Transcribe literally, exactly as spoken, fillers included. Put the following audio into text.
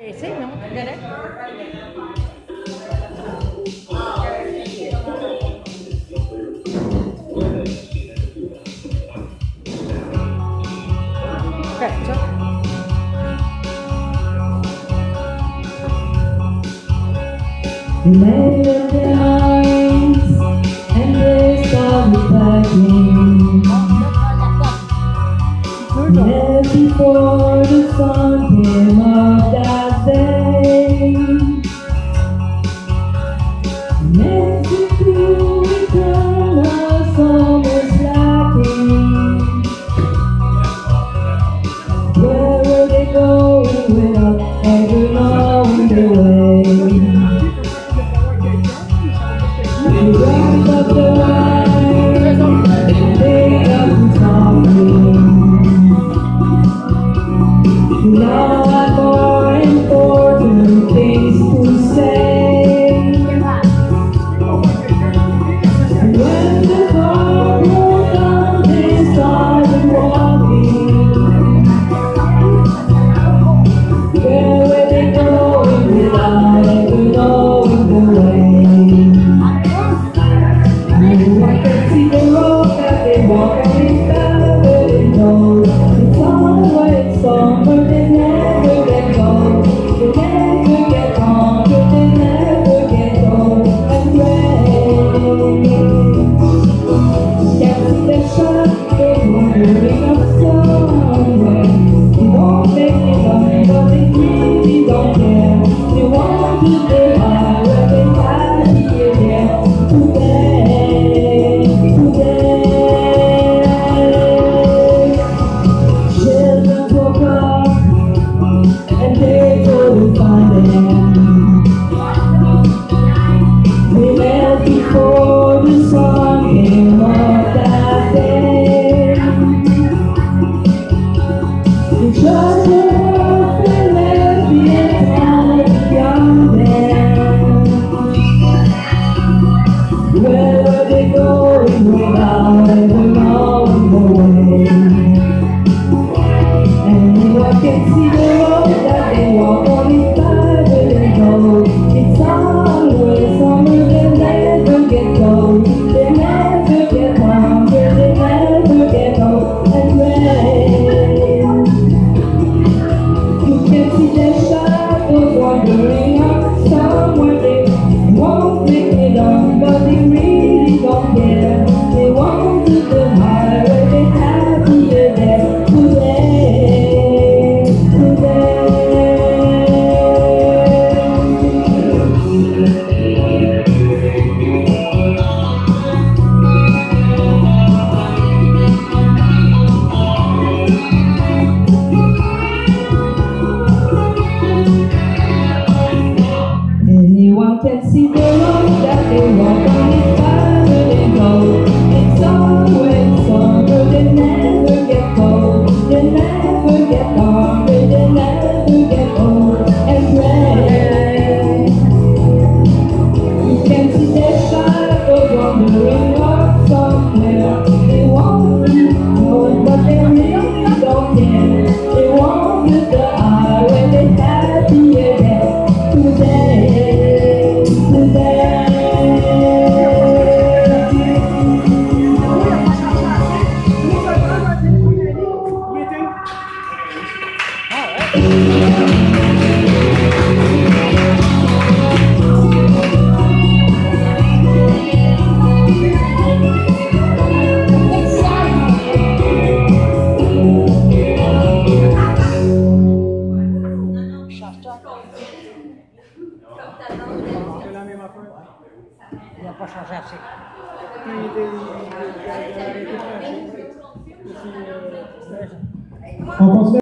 Essaye, non? Correct? Perfetto. Lay their eyes and they started packing. There before the sun came up that day, next to eternal summer's lacking. Where were they going without ever knowing the way? They wrapped up the wine and they got talking. Now I've more important things to say. And when the car rolled down, they started walking. Where were they going without ever knowing the way? And I can see the road that they walk on it better than know. It's always summer, they never get cold. They never get hungry, they never get old and gray. Can't see the sun, they're wandering up somewhere. They won't make it up, but they really don't care. They want to stay high where they have to get there today, today. Children woke up and they couldn't find them. They left before the sun came up that day. They tried to help and left the entire beyond them. Where were they going without ever knowing the way? Anyone can see the road that they walk on is better than gold. It's always summer, they never get cold. They never get hungry, they never get old and gray. You can see their shadows wandering up somewhere. They won't make it on, but they really don't care. They want to the highway, they happier there today, today. Anyone can see the road that they walk on is better than gold. It's always summer, they never get cold. They never get hungry, they never get old and gray. You can see their shadows wandering up somewhere. They want to know, but they really don't care. They want to the highway, they happier there today, today. Non può changer, On continue.